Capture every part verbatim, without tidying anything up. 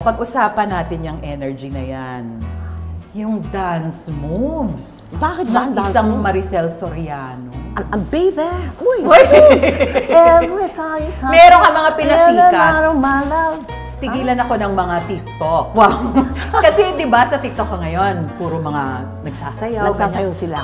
pag-usapan natin yung energy na yan. Yung dance moves. Bakit ba ang dance isang moves? Maricel Soriano. Ang ang baby! Uy! sus! Every time, Meron ka mga pinasikat. Every my love. Tigilan ako ng mga TikTok. Wow! Kasi di ba sa TikTok ka ngayon, puro mga nagsasayaw. Nagsasayaw sila.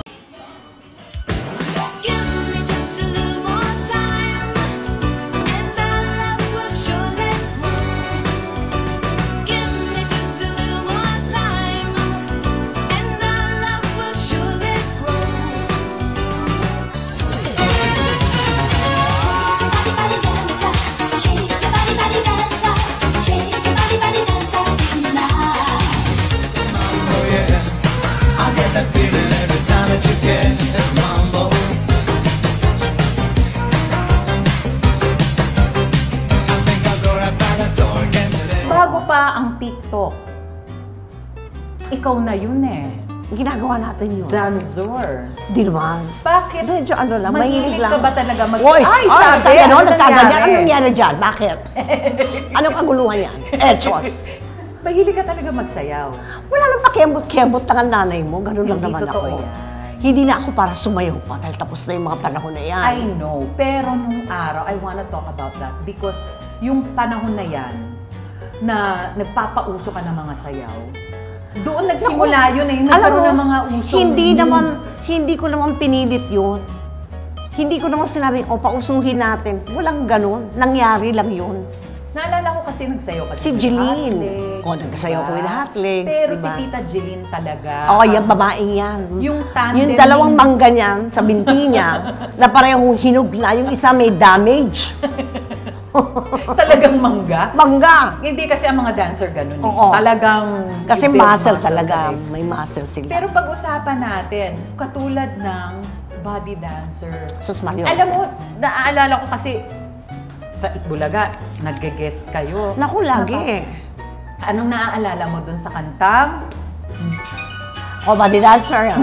Bago pa ang TikTok, ikaw na yun eh. Ginagawa natin yun. Zanzor. Di naman. Bakit? Medyo ano lang, mahilig Mahilig lang. ka ba talaga mag- Oy, Ay, ay, sabi! Ano, Ano nagkaganyan? nangyari? Ano nangyari dyan? Bakit? Anong kaguluhan yan? Echos. Mahilig ka talaga magsayaw. Wala nang pakembot-kembot ng nanay mo. Ganun lang Hindi naman totoo ako. yan. Hindi na ako para sumayaw pa dahil tapos na yung mga panahon na yan. I know. Pero nung araw, I wanna talk about that because yung panahon na yan, na nagpapauso ka ng mga sayaw, doon nagsimula Naku, yun eh, alam nagkaroon mo, ng mga usong hindi moves. naman, hindi ko naman pinilit yun. Hindi ko naman sinabi, o pausuhin natin. Walang ganun. Nangyari lang yun. Naalala ko kasi nagsayaw kasi Si with Jeline. Hotlegs, O, nagsayaw diba? ko with Hotlegs, Pero diba? si Tita Jeline talaga. Oo, oh, yung babaeng yan. Yung tandem. Yung dalawang mangga niyan sa binti niya, na parehong hinog na, yung isa may damage. Talagang mangga. Mangga! Hindi kasi ang mga dancer ganun. eh. Oo. Talagang Kasi i-build muscle muscles talaga. eh. May muscle sila. Pero pag-usapan natin, katulad ng body dancer. Sus Mario. Alam mo, naaalala ko kasi sa Itbulaga, nag-guest kayo. Naku, lagi eh. Anong naaalala mo dun sa kantang? O, body dancer yan.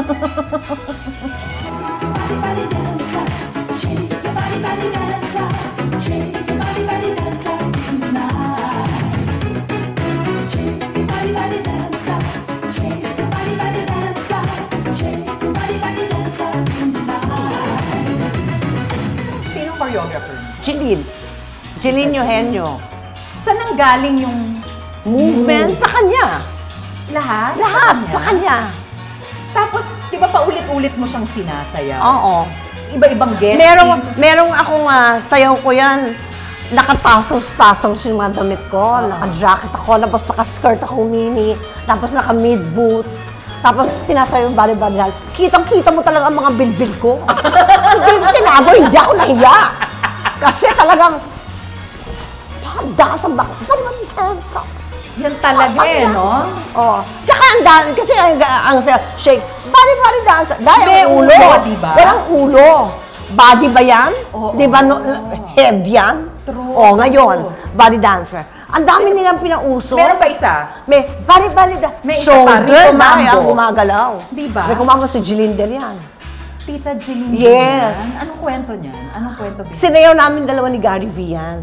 Sinong choreographer? Jeline. Jeline Eugenio. Saan nang galing yung Movement sa kanya. lahat? Lahat sa kanya. Tapos, di ba paulit-ulit mo siyang sinasayaw? Oo. Iba-ibang guest. Merong, merong akong uh, sayaw ko yan. Nakatasos-tasos yung mga damit ko. Uh-huh. Naka-jacket ako, tapos naka-skirt ako mini, tapos naka-mid boots. Tapos sinasayaw yung body-body dance. Kitang-kita mo talaga ang mga bilbil ko. Hindi ko tinago, hindi ako nahiya. Kasi talagang, dance ang bakit. Body-body dance. Yan talaga eh, no? Oo. Tsaka ang dance, kasi ang, ang, ang shake, body-body dance. Dahil May ang ulo. ulo, diba? Walang ulo. Body ba yan? Oo. Di ba no, head yan? True. O, ngayon, body dancer. Ang dami nilang pinauso. Meron pa isa? May body-body dance. May isa pa, Shoulder, Rico dahil Mambo. ang gumagalaw. Di ba? Rico Mambo si Jilinder yan. Tita Jeline. Yes. Yan? Anong kwento niyan? Anong kwento? Bea? Sinayaw namin dalawa ni Gary V yan.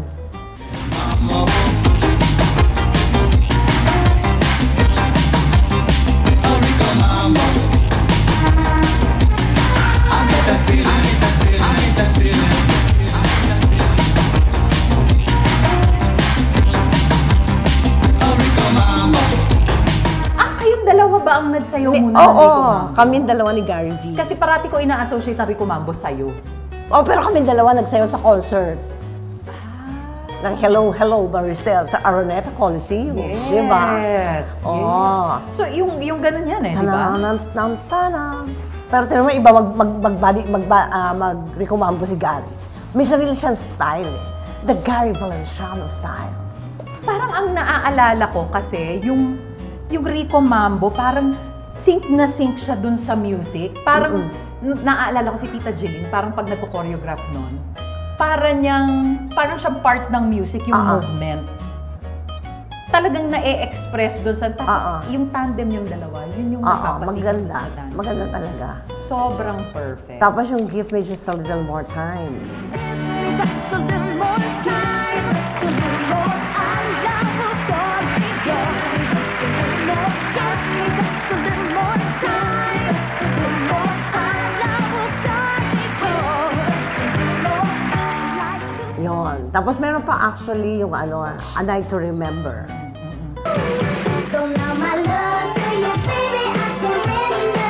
Ba ang nagsayaw muna Oo, ng Rico Mambo? kami dalawa ni Gary V. Kasi parati ko ina-associate ang Rico Mambo sa'yo. Oh, pero kami dalawa nagsayaw sa concert. Ah. Ng Hello, Hello, Maricel sa Araneta Coliseum. Yes. Di ba? Yes. Oh. So, yung, yung ganun yan eh, di ba? Tanam, tanam, tanam. Pero tinan mo, iba mag, mag, mag, body, mag, uh, mag Rico Mambo si Gary. May sarili siyang style eh. The Gary Valenciano style. Parang ang naaalala ko kasi, yung yung Rico Mambo, parang sync na sync siya dun sa music. Parang, mm-hmm. naaalala ko si Tita Jeline, parang pag nagko-choreograph nun, parang niyang, parang siyang part ng music, yung uh-huh. movement. Talagang na-e-express dun sa, tapos uh-huh. yung tandem yung dalawa, yun yung uh-huh. nakapasig maganda. sa dance. Maganda talaga. Sobrang perfect. Tapos yung Give Me Just a Little More Time. Just a little more time, just a little more, I love you, sorry. Tapos meron pa actually yung ano, A Night to Remember. So now my love to you, baby, I surrender.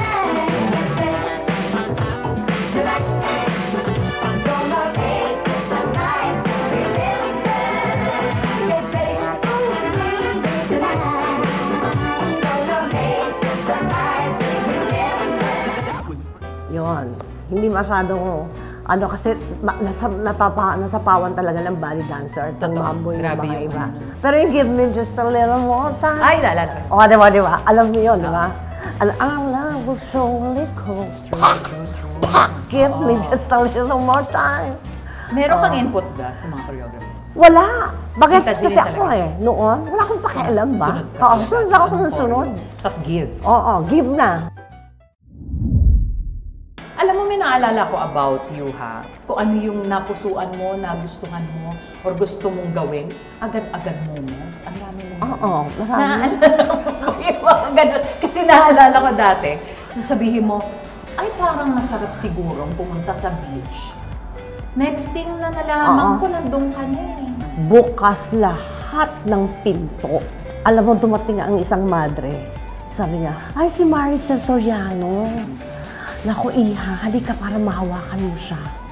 Gonna make this a night to remember. Let's make it tonight. Gonna make this a night to remember. Yun. Hindi masyadong, ano kasi ma- nasa, natapa, nasapawan talaga ng body dancer. Itong Totoo. mambo yung Grabe mga yun. iba. Pero yung Give Me Just a Little More Time. Ay, naalala ko. O, di ba, di ba? Alam mo yun, di ba? And our love will surely come through. Give me just a little more time. Meron kang input ba sa mga choreography? Wala. Bakit? Tita Kasi Jillian ako talaga. eh, noon, wala akong pakialam ba? Sunod ka. Oo, sunod ako ng sunod. Tapos give. Oo, give na. Alam mo, may naalala ko about you, ha? Kung ano yung napusuan mo, nagustuhan mo, or gusto mong gawin, agad-agad moments. Ang dami mo. Oo, marami. Naalala mo yung mga ganun. Kasi naalala ko dati, sabihin mo, ay parang masarap sigurong pumunta sa beach. Next thing na nalaman Oo. ko, nandun ka na eh. Bukas lahat ng pinto. Alam mo, dumating ang isang madre. Sabi niya, ay si Maricel Soriano. Naku, iha, halika para mahawakan mo siya.